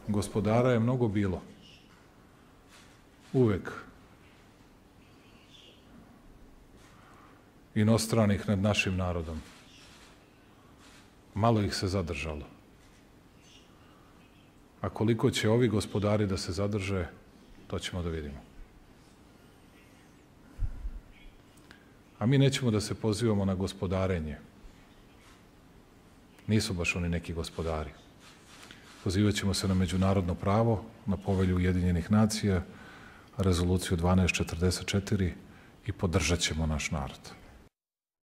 gospodara je mnogo bilo. Uvek. Inostranih nad našim narodom. Malo ih se zadržalo. A koliko će ovi gospodari da se zadrže, to ćemo da vidimo. A mi nećemo da se pozivamo na gospodarenje. Nisu baš oni neki gospodari. Pozivaćemo se na međunarodno pravo, na Povelju Ujedinjenih nacija, rezoluciju 1244 i podržat ćemo naš narod.